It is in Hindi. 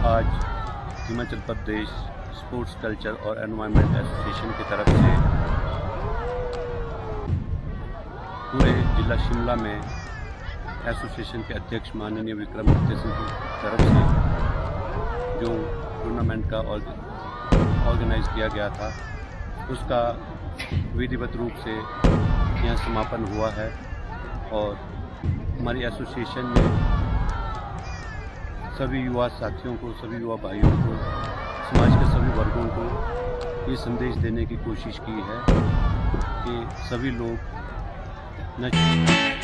आज हिमाचल प्रदेश स्पोर्ट्स कल्चर और एनवायरनमेंट एसोसिएशन की तरफ से पूरे जिला शिमला में एसोसिएशन के अध्यक्ष माननीय विक्रमादित्य सिंह की तरफ से जो टूर्नामेंट का ऑर्गेनाइज किया गया था उसका विधिवत रूप से यहाँ समापन हुआ है। और हमारी एसोसिएशन ने सभी युवा साथियों को, सभी युवा भाइयों को, समाज के सभी वर्गों को ये संदेश देने की कोशिश की है कि सभी लोग न